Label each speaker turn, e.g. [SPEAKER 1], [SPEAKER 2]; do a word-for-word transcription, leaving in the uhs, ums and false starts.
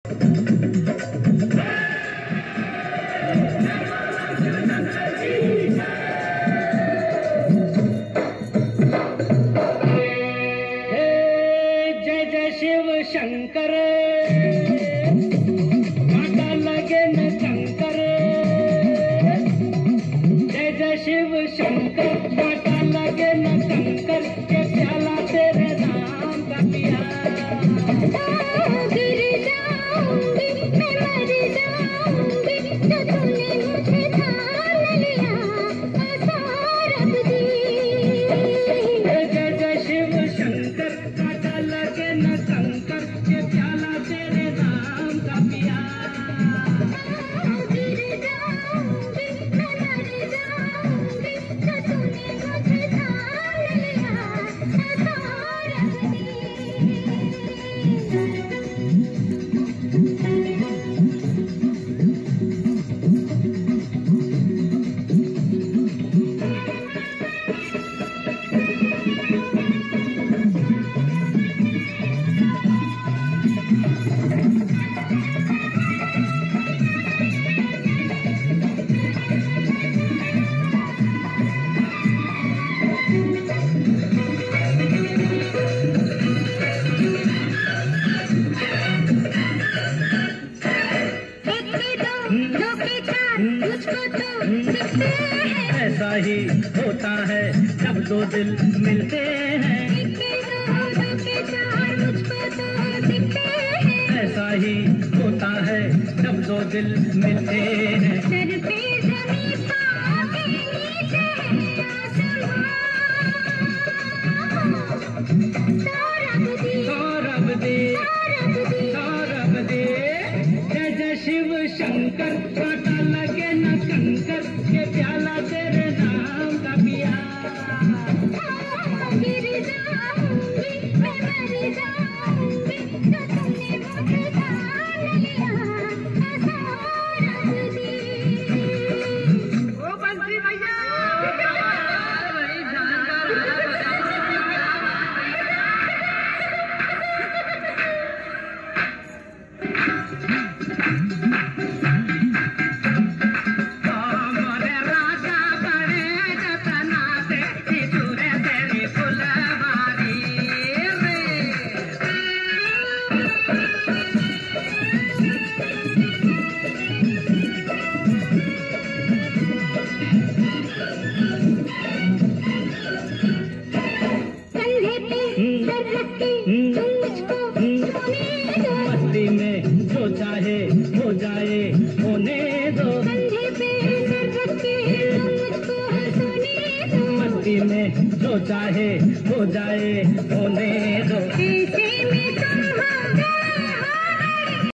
[SPEAKER 1] शंकर काटा लगे न कंकर, जय जय शिव शंकर काटा लगे न कंकर, के प्याला तेरे नाम का पिया। गिर जाऊंगी मैं मर जाऊंगी, तो तूने मुझे ठान लिया आसारब दी। जय जय शिव शंकर काटा लगे न कंकर, के प्याला तेरे नाम का पिया। गिर जाऊंगी मैं मर जाऊंगी, तो तूने मुझे ठान लिया आसारब दी। ऐसा ही होता है जब दो दिल मिलते हैं, ऐसा ही होता है जब दो दिल मिलते हैं। सर पे ज़मीं पाँव के नीचे आसमां, सौरभ दे सौरभ दे, जय जय शिव शंकर काटा लगे न कंकर, के प्याला तेरे नाम का पिया। गिर जाऊंगी मैं मर जाऊंगी, तो तूने मुझे ठान लिया आसारब दी। ओ बंसी भैया मस्ती में जो चाहे हो जाए होने दो, कंधे पे सर रख के मुझको सोने दो, मस्ती में जो चाहे हो जाए होने